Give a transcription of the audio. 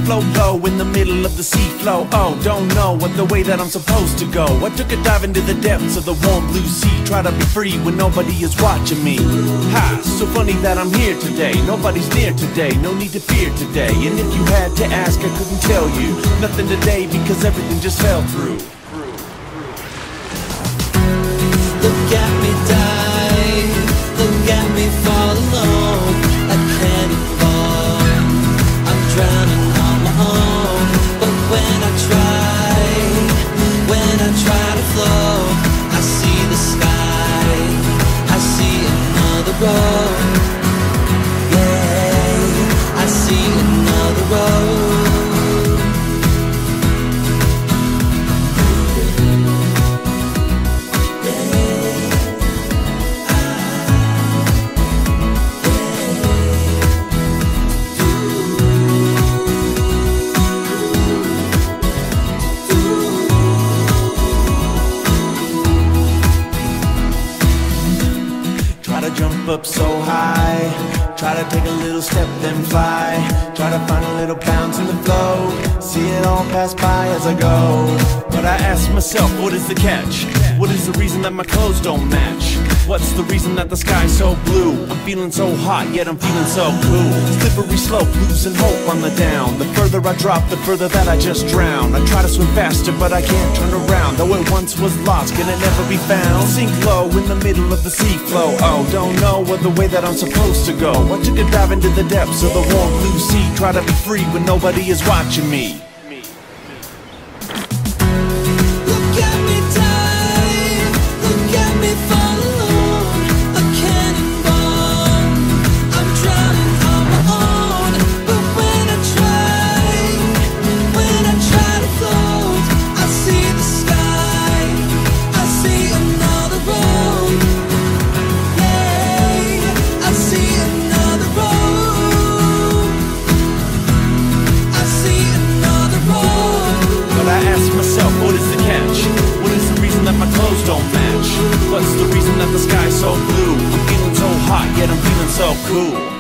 float low in the middle of the sea flow. Oh, don't know what the way that I'm supposed to go. I took a dive into the depths of the warm blue sea. Try to be free when nobody is watching me. Ha, so funny that I'm here today. Nobody's near today, no need to fear today. And if you had to ask, I couldn't tell you nothing today because everything just fell through. Look at me dive, look at me fall alone. I can't fall, I'm drowning on my own. But when I try to float, I see the sky, I see another road. Yeah, I see another road. Jump up so high, try to take a little step then fly, try to find a little bounce in the flow, see it all pass by as I go. But I ask myself, what is the catch? What is the reason that my clothes don't match? What's the reason that the sky's so blue? I'm feeling so hot, yet I'm feeling so cool. Slippery slope, losing hope on the down. The further I drop, the further that I just drown. I try to swim faster, but I can't turn around. Though it once was lost, can it never be found? Sink low in the middle of the sea flow. Oh, don't know what the way that I'm supposed to go. I took a dive into the depths of the warm blue sea. Try to be free when nobody is watching me. Don't match. What's the reason that the sky's so blue? I'm feeling so hot, yet I'm feeling so cool.